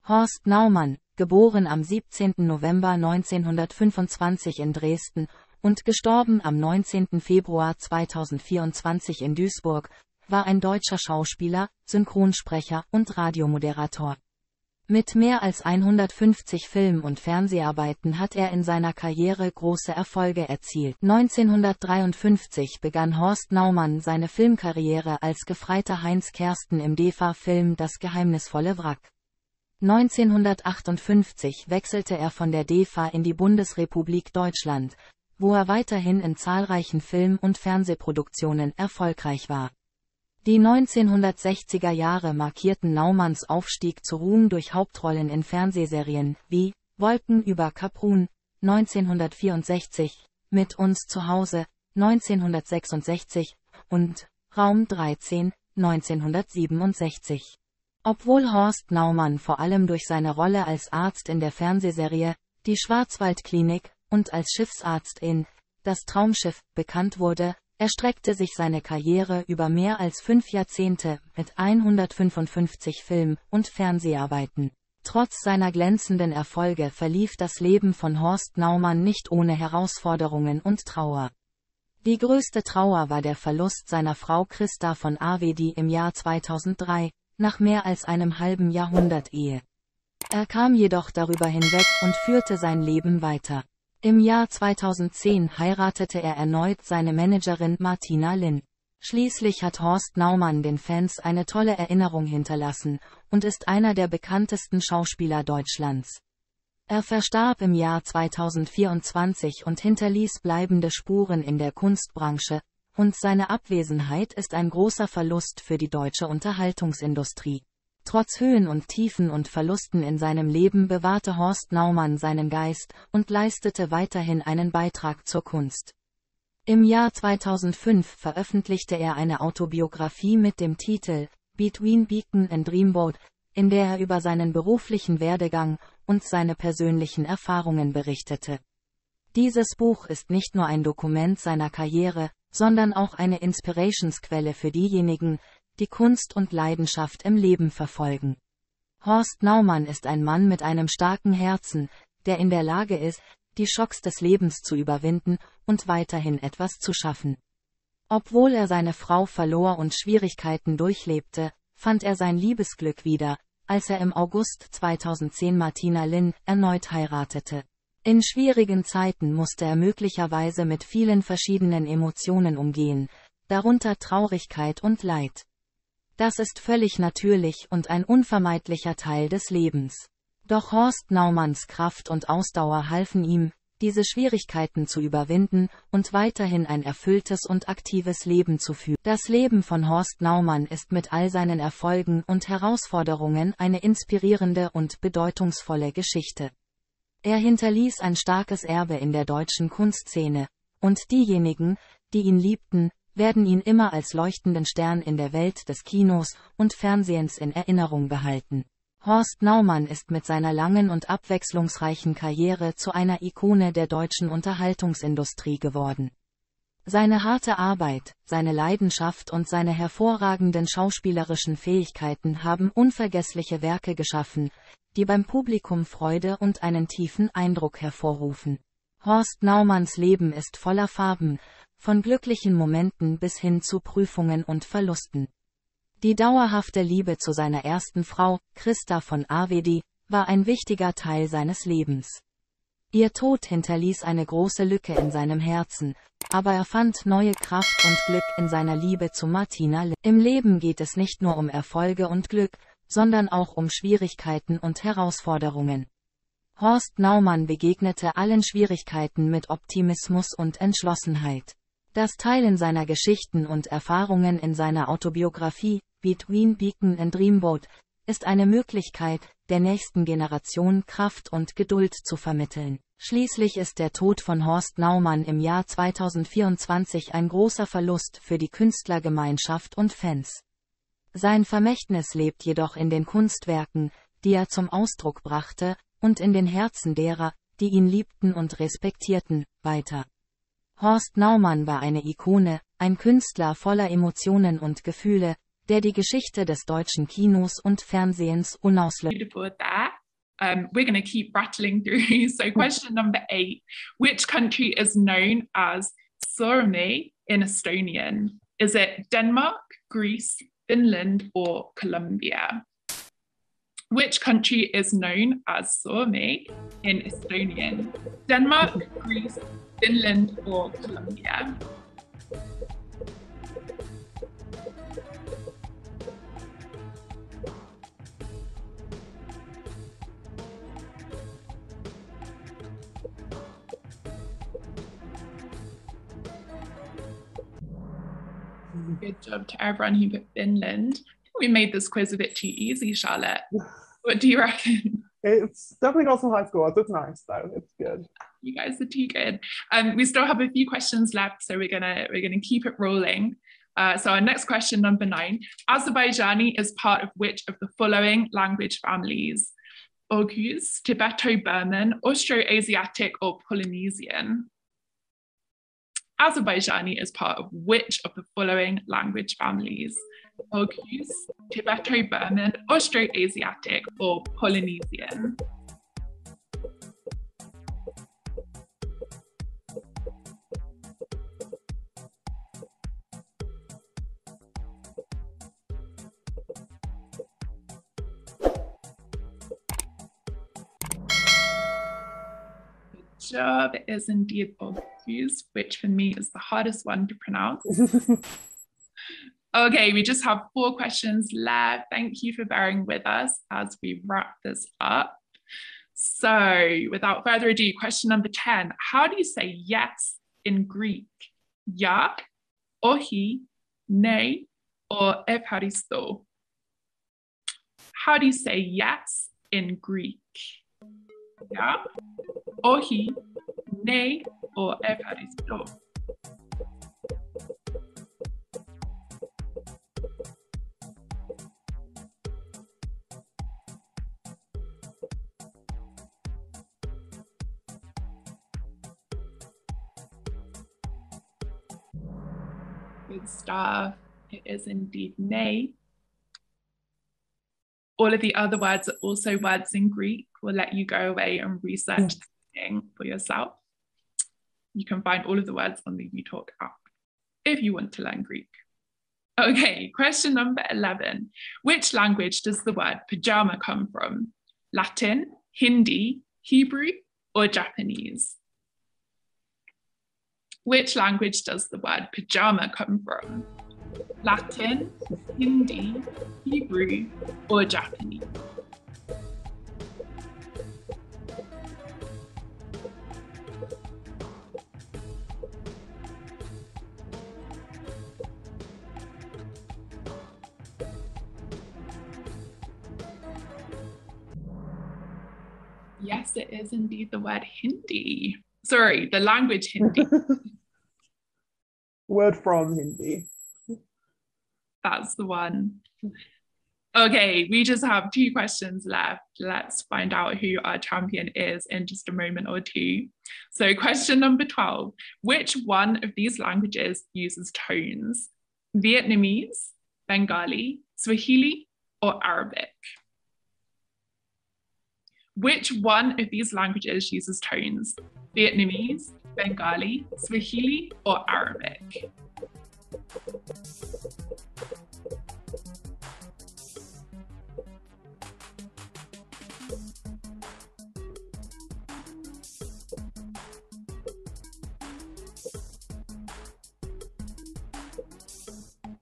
Horst Naumann, geboren am 17. November 1925 in Dresden und gestorben am 19. Februar 2024 in Duisburg, war ein deutscher Schauspieler, Synchronsprecher und Radiomoderator. Mit mehr als 150 Film- und Fernseharbeiten hat er in seiner Karriere große Erfolge erzielt. 1953 begann Horst Naumann seine Filmkarriere als Gefreiter Heinz Kersten im DEFA-Film Das geheimnisvolle Wrack. 1958 wechselte er von der DEFA in die Bundesrepublik Deutschland, wo er weiterhin in zahlreichen Film- und Fernsehproduktionen erfolgreich war. Die 1960er Jahre markierten Naumanns Aufstieg zu Ruhm durch Hauptrollen in Fernsehserien wie Wolken über Kaprun 1964, Mit uns zu Hause 1966 und Raum 13 1967. Obwohl Horst Naumann vor allem durch seine Rolle als Arzt in der Fernsehserie Die Schwarzwaldklinik und als Schiffsarzt in Das Traumschiff bekannt wurde, erstreckte sich seine Karriere über mehr als 5 Jahrzehnte mit 155 Film- und Fernseharbeiten. Trotz seiner glänzenden Erfolge verlief das Leben von Horst Naumann nicht ohne Herausforderungen und Trauer. Die größte Trauer war der Verlust seiner Frau Christa von Avedi im Jahr 2003, nach mehr als einem halben Jahrhundert Ehe. Er kam jedoch darüber hinweg und führte sein Leben weiter. Im Jahr 2010 heiratete er erneut seine Managerin Martina Linn. Schließlich hat Horst Naumann den Fans eine tolle Erinnerung hinterlassen und ist einer der bekanntesten Schauspieler Deutschlands. Er verstarb im Jahr 2024 und hinterließ bleibende Spuren in der Kunstbranche, und seine Abwesenheit ist ein großer Verlust für die deutsche Unterhaltungsindustrie. Trotz Höhen und Tiefen und Verlusten in seinem Leben bewahrte Horst Naumann seinen Geist und leistete weiterhin einen Beitrag zur Kunst. Im Jahr 2005 veröffentlichte er eine Autobiografie mit dem Titel Between Beacon and Dreamboat, in der er über seinen beruflichen Werdegang und seine persönlichen Erfahrungen berichtete. Dieses Buch ist nicht nur ein Dokument seiner Karriere, sondern auch eine Inspirationsquelle für diejenigen, die Kunst und Leidenschaft im Leben verfolgen. Horst Naumann ist ein Mann mit einem starken Herzen, der in der Lage ist, die Schocks des Lebens zu überwinden und weiterhin etwas zu schaffen. Obwohl er seine Frau verlor und Schwierigkeiten durchlebte, fand er sein Liebesglück wieder, als er im August 2010 Martina Linn erneut heiratete. In schwierigen Zeiten musste er möglicherweise mit vielen verschiedenen Emotionen umgehen, darunter Traurigkeit und Leid. Das ist völlig natürlich und ein unvermeidlicher Teil des Lebens. Doch Horst Naumanns Kraft und Ausdauer halfen ihm, diese Schwierigkeiten zu überwinden und weiterhin ein erfülltes und aktives Leben zu führen. Das Leben von Horst Naumann ist mit all seinen Erfolgen und Herausforderungen eine inspirierende und bedeutungsvolle Geschichte. Er hinterließ ein starkes Erbe in der deutschen Kunstszene, und diejenigen, die ihn liebten, werden ihn immer als leuchtenden Stern in der Welt des Kinos und Fernsehens in Erinnerung behalten. Horst Naumann ist mit seiner langen und abwechslungsreichen Karriere zu einer Ikone der deutschen Unterhaltungsindustrie geworden. Seine harte Arbeit, seine Leidenschaft und seine hervorragenden schauspielerischen Fähigkeiten haben unvergessliche Werke geschaffen, die beim Publikum Freude und einen tiefen Eindruck hervorrufen. Horst Naumanns Leben ist voller Farben, von glücklichen Momenten bis hin zu Prüfungen und Verlusten. Die dauerhafte Liebe zu seiner ersten Frau, Christa von Avedi, war ein wichtiger Teil seines Lebens. Ihr Tod hinterließ eine große Lücke in seinem Herzen, aber er fand neue Kraft und Glück in seiner Liebe zu Martina Linn. Im Leben geht es nicht nur um Erfolge und Glück, sondern auch um Schwierigkeiten und Herausforderungen. Horst Naumann begegnete allen Schwierigkeiten mit Optimismus und Entschlossenheit. Das Teilen seiner Geschichten und Erfahrungen in seiner Autobiografie, Between Beacon and Dreamboat, ist eine Möglichkeit, der nächsten Generation Kraft und Geduld zu vermitteln. Schließlich ist der Tod von Horst Naumann im Jahr 2024 ein großer Verlust für die Künstlergemeinschaft und Fans. Sein Vermächtnis lebt jedoch in den Kunstwerken, die er zum Ausdruck brachte, und in den Herzen derer, die ihn liebten und respektierten, weiter. Horst Naumann war eine Ikone, ein Künstler voller Emotionen und Gefühle, der die Geschichte des deutschen Kinos und Fernsehens unauslöschlich. We're going to keep rattling through. So question number 8, which country is known as Suomi in Estonian? Is it Denmark, Greece, Finland, or Colombia? Which country is known as Suomi in Estonian? Denmark, Greece, Finland, or Colombia? Good job to everyone who put Finland. We made this quiz a bit too easy, Charlotte. What do you reckon? It's definitely got some high scores. It's nice though. It's good. You guys are too good. We still have a few questions left, so we're gonna keep it rolling. So our next question, number 9. Azerbaijani is part of which of the following language families? Oghuz, Tibeto-Burman, Austroasiatic, or Polynesian? Azerbaijani is part of which of the following language families? Oghuz, Tibeto-Burman, Austroasiatic, or Polynesian? Job. It is indeed Oghuz, which for me is the hardest one to pronounce. Okay, we just have 4 questions left. Thank you for bearing with us as we wrap this up. So without further ado, question number 10. How do you say yes in Greek? Ya, ohi, ne, or evharisto? How do you say yes in Greek? Ya, ohi, ne, or evharisto? Good stuff. It is indeed ne. All of the other words are also words in Greek. We'll let you go away and research for yourself. You can find all of the words on the UTalk app if you want to learn Greek. Okay, question number 11. Which language does the word pajama come from? Latin, Hindi, Hebrew, or Japanese? Which language does the word pajama come from? Latin, Hindi, Hebrew, or Japanese? Yes, it is indeed the word Hindi. Sorry, the language Hindi. Word from Hindi. That's the one. Okay, we just have 2 questions left. Let's find out who our champion is in just a moment or two. So question number 12. Which one of these languages uses tones? Vietnamese, Bengali, Swahili, or Arabic? Which one of these languages uses tones? Vietnamese, Bengali, Swahili, or Arabic?